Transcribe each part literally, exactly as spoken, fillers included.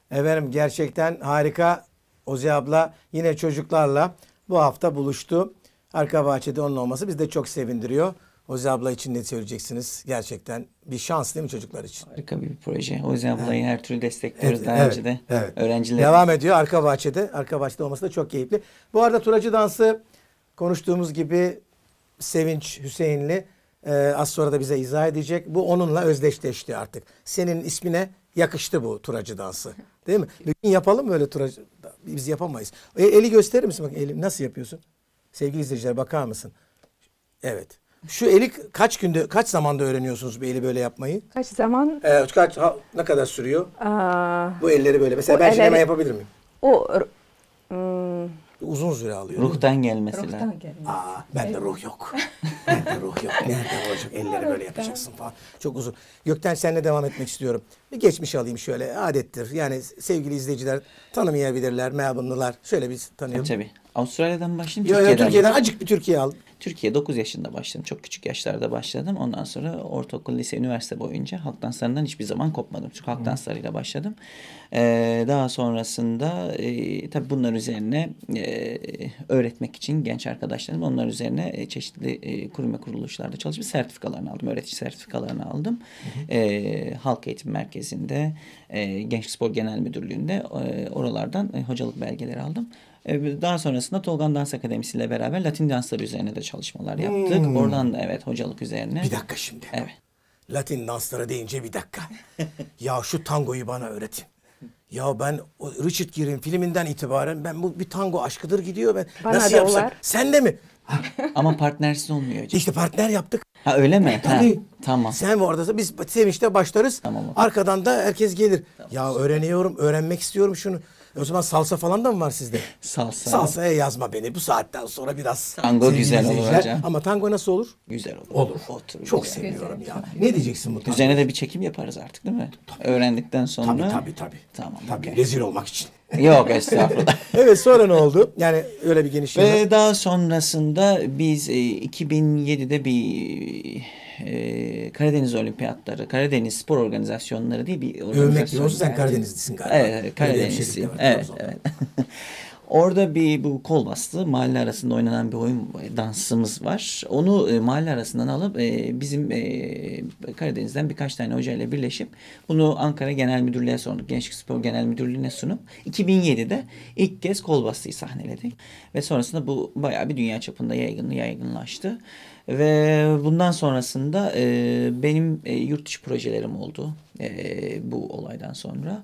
Efendim gerçekten harika. Ozi abla yine çocuklarla bu hafta buluştu. Arka bahçede onun olması bizi de çok sevindiriyor. Ozi abla için ne söyleyeceksiniz? Gerçekten bir şans değil mi çocuklar için? Harika bir proje. O yüzden ablayı her türlü destekliyoruz. Evet, Daha evet, önce de evet. öğrenciler Devam ediyor arka bahçede. Arka bahçede olması da çok keyifli. Bu arada Turacı Dansı konuştuğumuz gibi Sevinç Hüseyinli e, az sonra da bize izah edecek. Bu onunla özdeşleşti artık. Senin ismine yakıştı bu Turacı Dansı. Değil mi? Bir gün yapalım mı öyle Turacı? Biz yapamayız. E, eli gösterir misin? Bak, eli nasıl yapıyorsun? Sevgili izleyiciler bakar mısın? Evet. Şu eli kaç günde, kaç zamanda öğreniyorsunuz bu eli böyle yapmayı? Kaç zaman? Ee, kaç, ha, ne kadar sürüyor? Aa, Bu elleri böyle. Mesela Bu ben şimdi elleri- hemen yapabilir miyim? o hmm, Uzun süre alıyor. ruhtan gelmesi lazım. ruhtan gelmez. Aa, bende ruh yok. Bende ruh yok. Nerede olacak? Elleri böyle yapacaksın falan. Çok uzun. Gökten seninle devam etmek istiyorum. Bir geçmiş alayım şöyle. Adettir. Yani sevgili izleyiciler tanımayabilirler. Melbourne'lılar. Şöyle biz tanıyalım. Tabii. Avustralya'dan başlayayım. Yo, yo, Türkiye'den. Türkiye'den acık bir Türkiye al. Türkiye dokuz yaşında başladım. Çok küçük yaşlarda başladım. Ondan sonra ortaokul, lise, üniversite boyunca halk danslarından hiçbir zaman kopmadım. Çünkü halk danslarıyla başladım. Ee, daha sonrasında e, tabii bunlar üzerine e, öğretmek için genç arkadaşlarım onlar üzerine e, çeşitli e, kurum ve kuruluşlarda çalışıp sertifikalarını aldım. Öğretici sertifikalarını aldım. E, Halk Eğitim Merkezi'nde, e, Gençlik Spor Genel Müdürlüğü'nde e, oralardan e, hocalık belgeleri aldım. Daha sonrasında Tolgan Dans Akademisi ile beraber Latin dansları üzerine de çalışmalar yaptık. Hmm. Oradan da evet hocalık üzerine. Bir dakika şimdi. Evet. Latin dansları deyince bir dakika. Ya şu tangoyu bana öğretin. Ya ben o Richard Gere'in filminden itibaren ben bu bir tango aşkıdır gidiyor. Ben Bana nasıl da yapsak? var. Sen de mi? Ama partnersiz olmuyor hocam. İşte partner yaptık. Ha öyle mi? Ha, Tabii. tamam. Sen ve oradasın. Biz Sevinç'te başlarız. Tamam. Arkadan da herkes gelir. Ya öğreniyorum, öğrenmek istiyorum şunu. E o zaman salsa falan da mı var sizde? Salsa. Salsaya yazma beni. Bu saatten sonra biraz. Tango sevgili güzel olur izleyiciler. hocam. Ama tango nasıl olur? Güzel olur. Olur. Otur, Çok güzel. seviyorum ya. Ne diyeceksin bu tango? Üzerine de bir çekim yaparız artık değil mi? Öğrendikten sonra. Tabii tabii tabii. Tamam. Tabii okey. rezil olmak için. Yok estağfurullah. Evet sonra ne oldu? Yani öyle bir geniş yana. Ve daha sonrasında biz e, iki bin yedide bir e, Karadeniz Olimpiyatları, Karadeniz Spor Organizasyonları diye bir Övmek organizasyon diyorsun sen geldi. Karadenizlisin galiba. Evet, Öyle bir Karadenizliyim. şeylik de var, Evet, Trabzon'da. evet. Orada bir bu kol bastı mahalle arasında oynanan bir oyun dansımız var. Onu e, mahalle arasından alıp e, bizim e, Karadeniz'den birkaç tane hocayla birleşip bunu Ankara Genel Müdürlüğü'ne sunduk. Gençlik Spor Genel Müdürlüğü'ne sunup iki bin yedide ilk kez kol bastıyı sahneledik. Ve sonrasında bu bayağı bir dünya çapında yaygın, yaygınlaştı. Ve bundan sonrasında e, benim e, yurt dışı projelerim oldu e, bu olaydan sonra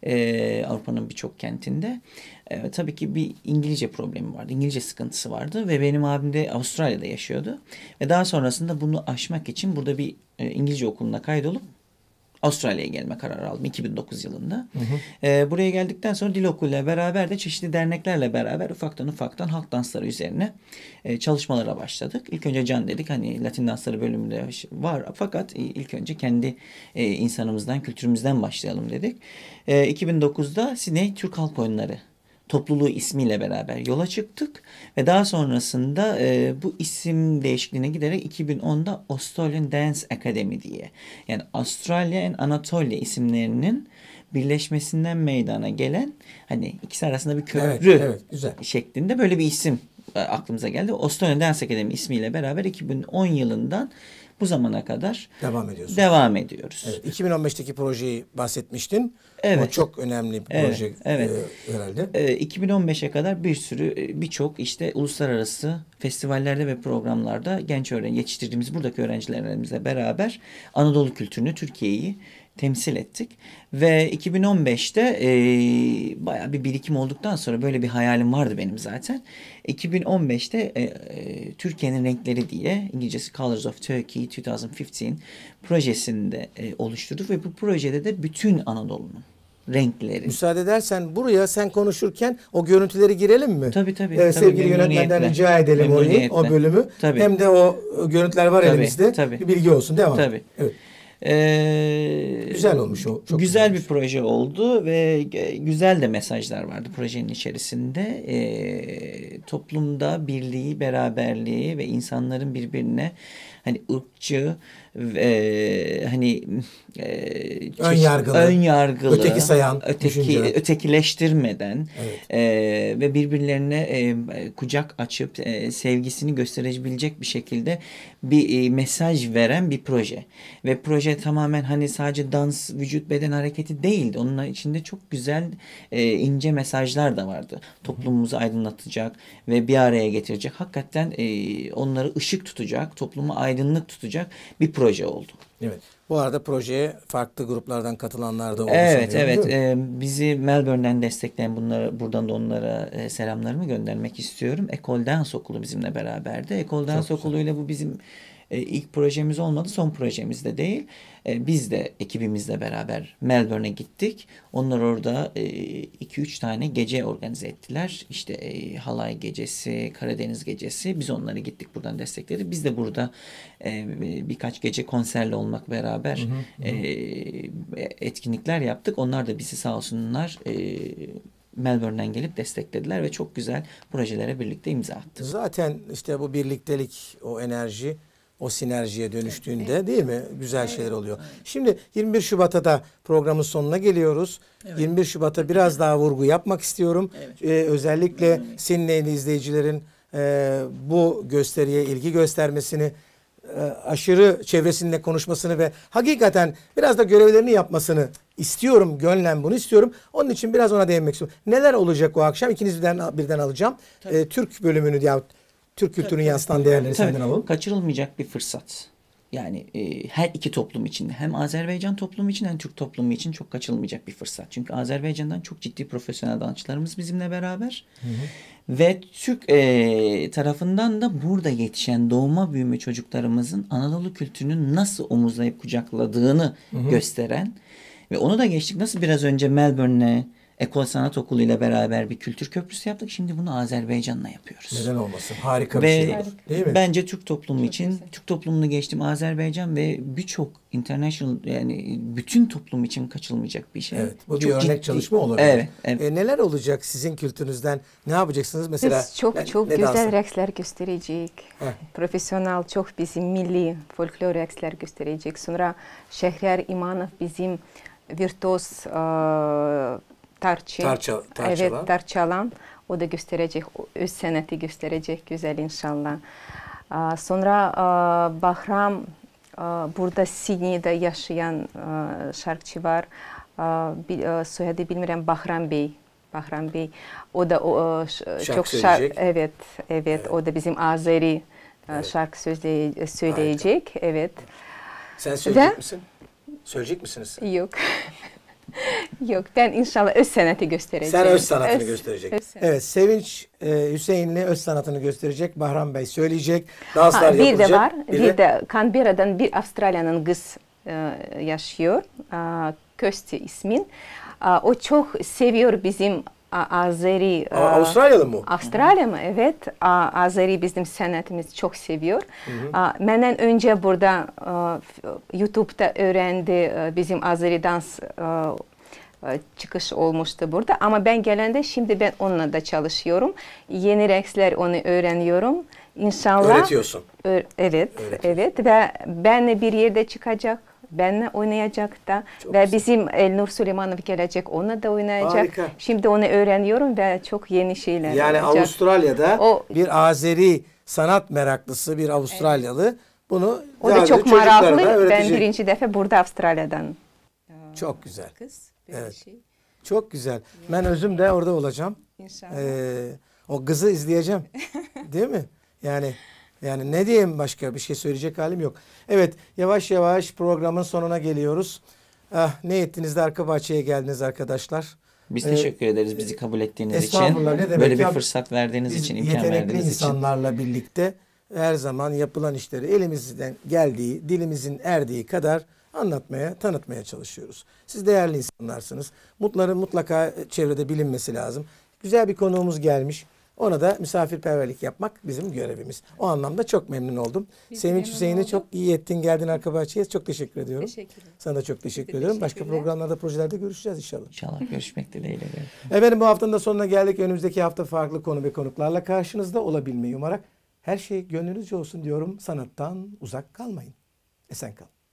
e, Avrupa'nın birçok kentinde. E, tabii ki bir İngilizce problemi vardı, İngilizce sıkıntısı vardı ve benim abim de Avustralya'da yaşıyordu. Ve daha sonrasında bunu aşmak için burada bir e, İngilizce okuluna kaydolup Avustralya'ya gelme kararı aldım iki bin dokuz yılında. Hı hı. Ee, buraya geldikten sonra dil okuluyla beraber de çeşitli derneklerle beraber ufaktan ufaktan halk dansları üzerine e, çalışmalara başladık. İlk önce Can dedik hani Latin dansları bölümünde var fakat ilk önce kendi e, insanımızdan, kültürümüzden başlayalım dedik. E, iki bin dokuzda Sydney Türk Halk Oyunları topluluğu ismiyle beraber yola çıktık ve daha sonrasında e, bu isim değişikliğine giderek iki bin onda Australian Dance Academy diye yani Australia and Anatolia isimlerinin birleşmesinden meydana gelen hani ikisi arasında bir köprü Evet, evet, güzel. şeklinde böyle bir isim e, aklımıza geldi. Australian Dance Academy ismiyle beraber iki bin on yılından bu zamana kadar Devam ediyorsun. devam ediyoruz. Evet, iki bin on beşteki projeyi bahsetmiştin. Evet. O çok önemli bir Evet, proje evet. e, herhalde. E, iki bin on beşe kadar bir sürü e, birçok işte uluslararası festivallerde ve programlarda genç öğrenci yetiştirdiğimiz buradaki öğrencilerimizle beraber Anadolu kültürünü, Türkiye'yi temsil ettik. Ve iki bin on beşte e, bayağı bir birikim olduktan sonra böyle bir hayalim vardı benim zaten. iki bin on beşte e, e, Türkiye'nin renkleri diye İngilizcesi Colors of Turkey iki bin on beş projesinde e, oluşturduk ve bu projede de bütün Anadolu'nun renkleri. Müsaade edersen buraya sen konuşurken o görüntüleri girelim mi? Tabii tabii. Ee, tabii, sevgili yönetmenden memnuniyetle. rica edelim orayı, Memnuniyetle. o bölümü. Tabii. Hem de o görüntüler var Tabii, elimizde. tabii. Bir bilgi olsun. Devam. Tabii. Evet. Ee, Güzel olmuş o. Çok güzel güzelmiş. bir proje oldu ve güzel de mesajlar vardı projenin içerisinde. Ee, toplumda birliği, beraberliği ve insanların birbirine hani ırkçı e, hani e, Ön çeşit- yargılı, ön yargılı, öteki sayan öteki düşünce. ötekileştirmeden Evet. e, ve birbirlerine e, kucak açıp e, sevgisini gösterebilecek bir şekilde bir e, mesaj veren bir proje. Ve proje tamamen hani sadece dans, vücut, beden hareketi değildi. Onun içinde çok güzel e, ince mesajlar da vardı. Toplumumuzu aydınlatacak ve bir araya getirecek. Hakikaten e, onları ışık tutacak, toplumu aydınlık tutacak bir proje oldu. Evet. Bu arada projeye farklı gruplardan katılanlar da oldu Evet, sanıyorum, evet. değil mi? E, bizi Melbourne'den destekleyen bunları, buradan da onlara e, selamlarımı göndermek istiyorum. Ecole Dans Okulu bizimle beraberdi. Ecole Dans güzel. Okulu ile bu bizim e, ilk projemiz olmadı, son projemiz de değil. E, biz de ekibimizle beraber Melbourne'e gittik. Onlar orada iki üç tane gece organize ettiler. İşte e, halay gecesi, Karadeniz gecesi. Biz onları gittik buradan destekledik. Biz de burada e, birkaç gece konserle olmak beraber e, etkinlikler yaptık. Onlar da bizi sağ olsunlar e, Melbourne'den gelip desteklediler ve çok güzel projelere birlikte imza attık. Zaten işte bu birliktelik, o enerji, o sinerjiye dönüştüğünde değil mi? Güzel şeyler oluyor. Şimdi yirmi bir Şubat'a da programın sonuna geliyoruz. yirmi bir Şubat'a biraz daha vurgu yapmak istiyorum. Ee, özellikle Sydney'li izleyicilerin e, bu gösteriye ilgi göstermesini, e, aşırı çevresinde konuşmasını ve hakikaten biraz da görevlerini yapmasını istiyorum. Gönlen bunu istiyorum. Onun için biraz ona değinmek istiyorum. Neler olacak o akşam? İkiniz birden, birden alacağım. Ee, Türk bölümünü ya Türk kültürünü yansıtan değerleri Tabii, senden alalım. kaçırılmayacak bir fırsat. Yani e, her iki toplum için, hem Azerbaycan toplumu için hem Türk toplumu için çok kaçırılmayacak bir fırsat. Çünkü Azerbaycan'dan çok ciddi profesyonel dansçılarımız bizimle beraber. Hı hı. Ve Türk e, tarafından da burada yetişen doğma büyüme çocuklarımızın Anadolu kültürünün nasıl omuzlayıp kucakladığını hı hı. gösteren ve onu da geçtik. Nasıl biraz önce Melbourne'le Ekol Sanat Okulu ile beraber bir kültür köprüsü yaptık. Şimdi bunu Azerbaycan'la yapıyoruz. Neden olmasın? Harika ve bir şey olur. Değil mi? Bence Türk toplumu için, Türk toplumunu geçtim, Azerbaycan ve birçok international, yani bütün toplum için kaçılmayacak bir şey. Evet. Bu Çok bir örnek ciddi. çalışma olabilir. Evet. evet. E, neler olacak sizin kültürünüzden? Ne yapacaksınız mesela? Biz çok ne- çok ne güzel dansı? reksler gösterecek. Heh. Profesyonel çok bizim milli folklor reksler gösterecek. Sonra Şehriyar İmanov bizim virtüöz e, tarçı. Tarça, tarçalan. Evet, tarçalan. O da gösterecek, öz sanatı gösterecek güzel inşallah. Aa, sonra aa, Bahram, aa, burada Sydney'de yaşayan aa, şarkıcı var. Aa, bi, aa, soyadı bilmiyorum, Bahram Bey. Bahram Bey. O da o, aa, ş- çok şarkı, evet, evet, evet, o da bizim Azeri aa, Evet. şarkı sözle, söyleyecek. Harika. Evet. Sen söyleyecek Ve- misin? Söyleyecek misiniz? Yok. Yok, ben inşallah öz sanatı göstereceğim. Sen öz sanatını göstereceksin. öz sanatı. Evet, Sevinç e, Hüseyinli öz sanatını gösterecek. Bahram Bey söyleyecek. Danslar Ha, bir yapılacak. de var. Bir, de Canberra'dan bir Avustralya'nın kız e, yaşıyor. A, Kösti ismin. A, o çok seviyor bizim a, Azeri. Aa, Avustralyalı mı? Avustralya mı? Evet. A, Azeri bizim sanatımız çok seviyor. A, benden önce burada a, YouTube'da öğrendi a, bizim Azeri dans a, çıkış olmuştu burada. Ama ben gelende şimdi ben onunla da çalışıyorum. Yeni reksler onu öğreniyorum. İnşallah. Öğretiyorsun. Ö- evet, evet ve benle bir yerde çıkacak. Benle oynayacak da Çok ve güzel. bizim Elnur Süleymanov gelecek, onunla da oynayacak. Harika. Şimdi onu öğreniyorum ve çok yeni şeyler Yani olacak. Avustralya'da O- bir Azeri sanat meraklısı bir Avustralyalı bunu O da daha çok böyle çocuklarına meraklı. Ben öğretecek. birinci defa burada Avustralya'dan. Çok güzel. Kız, böyle Evet. şey. Çok güzel. Ben özüm de orada olacağım. İnşallah. Ee, o kızı izleyeceğim. Değil mi? Yani yani ne diyeyim, başka bir şey söyleyecek halim yok. Evet, yavaş yavaş programın sonuna geliyoruz. Ah, ne ettiniz de arka bahçeye geldiniz arkadaşlar. Biz Ee, teşekkür ederiz bizi kabul ettiğiniz için. Estağfurullah, ne demek Böyle bir ya? fırsat verdiğiniz Biz için, imkan yetenekli verdiğiniz için. insanlarla birlikte her zaman yapılan işleri elimizden geldiği, dilimizin erdiği kadar anlatmaya, tanıtmaya çalışıyoruz. Siz değerli insanlarsınız. Mutların mutlaka çevrede bilinmesi lazım. Güzel bir konuğumuz gelmiş. Ona da misafirperverlik yapmak bizim görevimiz. O anlamda çok memnun oldum. Biz Sevinç memnun Hüseyin'i olduk. çok iyi ettin, geldin arka bahçeye. Çok teşekkür ediyorum. Teşekkürler. Sana da çok teşekkür de ediyorum. Başka teşekkürler. programlarda, projelerde görüşeceğiz inşallah. İnşallah görüşmek dileğiyle. Efendim, bu haftanın da sonuna geldik. Önümüzdeki hafta farklı konu ve konuklarla karşınızda olabilmeyi umarak her şey gönlünüzce olsun diyorum. Sanattan uzak kalmayın. Esen kalın.